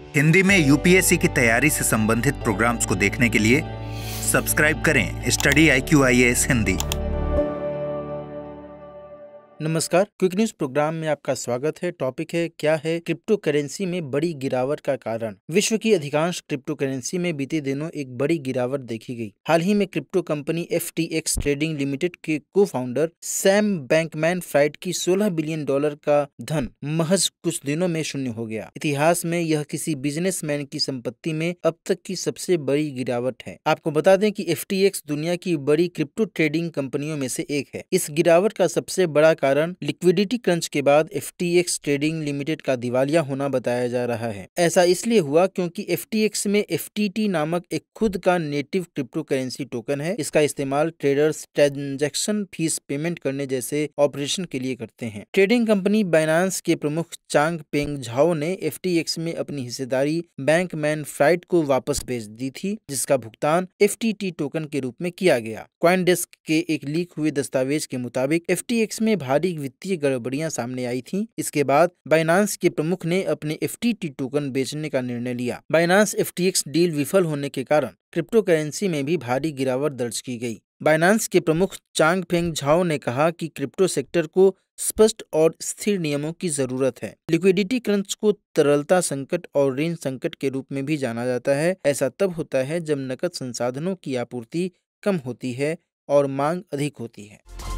हिंदी में यूपीएससी की तैयारी से संबंधित प्रोग्राम्स को देखने के लिए सब्सक्राइब करें स्टडी IQ IAS हिंदी। नमस्कार, क्विक न्यूज प्रोग्राम में आपका स्वागत है। टॉपिक है क्या है क्रिप्टो करेंसी में बड़ी गिरावट का कारण। विश्व की अधिकांश क्रिप्टो करेंसी में बीते दिनों एक बड़ी गिरावट देखी गई। हाल ही में crypto company FTX trading limited के को फाउंडर सैम बैंकमैन-फ्राइड की $16 बिलियन का धन महज कुछ दिनों में शून्य हो गया। इतिहास में यह किसी बिजनेसमैन की संपत्ति में अब तक की सबसे बड़ी गिरावट है। आपको बता दें कि FTX दुनिया की बड़ी क्रिप्टो ट्रेडिंग कंपनियों में से एक है। इस गिरावट का सबसे बड़ा कारण लिक्विडिटी क्रंच के बाद FTX ट्रेडिंग लिमिटेड का दिवालिया होना बताया जा रहा है। ऐसा इसलिए हुआ क्योंकि FTX में FTT नामक एक खुद का नेटिव क्रिप्टो करेंसी टोकन है। इसका इस्तेमाल ट्रेडर्स ट्रांजैक्शन फीस पेमेंट करने जैसे ऑपरेशन के लिए करते हैं। ट्रेडिंग कंपनी बाइनेंस के प्रमुख चांगपेंग झाओ ने FTX में अपनी हिस्सेदारी बैंकमैन-फ्राइड को वापस भेज दी थी, जिसका भुगतान FTT टोकन के रूप में किया गया। कॉइनडेस्क के एक लीक हुए दस्तावेज के मुताबिक FTX में भारी वित्तीय गड़बड़ियां सामने आई थीं। इसके बाद बाइनेंस के प्रमुख ने अपने FTT टोकन बेचने का निर्णय लिया। बाइनेंस FTX डील विफल होने के कारण क्रिप्टो करेंसी में भी भारी गिरावट दर्ज की गई। बाइनेंस के प्रमुख चांगपेंग झाओ ने कहा कि क्रिप्टो सेक्टर को स्पष्ट और स्थिर नियमों की जरूरत है। लिक्विडिटी क्रंच को तरलता संकट और ऋण संकट के रूप में भी जाना जाता है। ऐसा तब होता है जब नकद संसाधनों की आपूर्ति कम होती है और मांग अधिक होती है।